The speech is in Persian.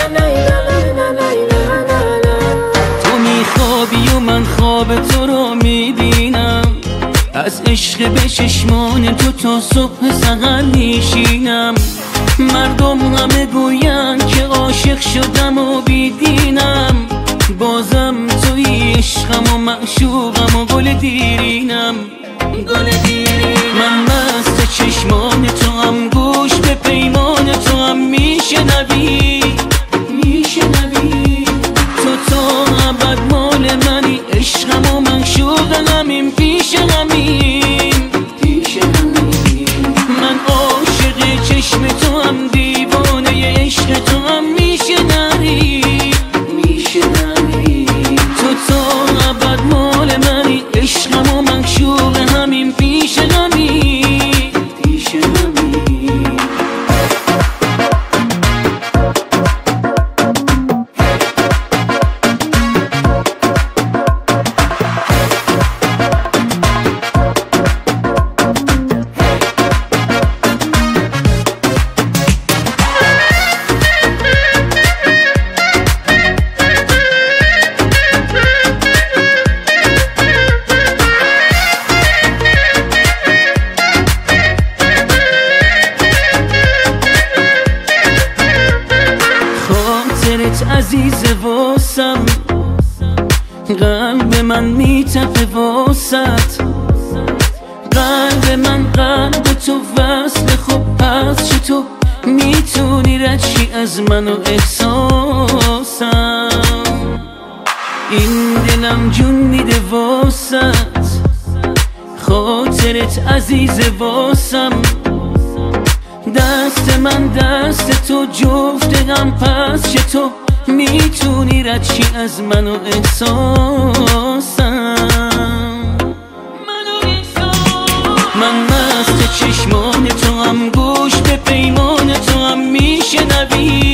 تو میخوابی و من خواب تو رو میبینم، از عشق به چشمان تو تا صبح سحر میشینم. مردم همه گوین که عاشق شدم و بیدینم، بازم توی عشقم و معشوقم و گل دیرینم. من مست چشمان تو هم، گوش به پیمان تو هم میشنوی. تو تا ابد مال منی، عشقم و معشوق همین پیش همین. من عاشق چشم تو هم، دیوانه عشق تو هم میشنوی. تو تا ابد مال منی، عشقم و معشوق همین پیش همین. عزیز واسم، قلب من میتپه واسط. قلب من قلب تو وصل، خب پس چطور میتونی رد شی از من و احساسم؟ این دلم جون میده واسط، خاطرت عزیز واسم. دست من دست تو جفت هم، پس چطور میتونی رد شی از من و احساسم؟ من مست چشمان تو هم، گوش به پیمان تو هم میشنوی.